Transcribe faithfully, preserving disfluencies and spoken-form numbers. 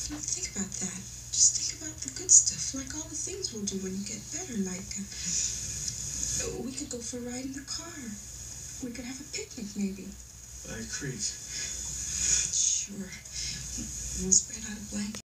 Don't think about that. Just think about the good stuff, like all the things we'll do when you get better, like uh, we could go for a ride in the car. We could have a picnic, maybe. By a creek. Sure. We'll spread out a blanket.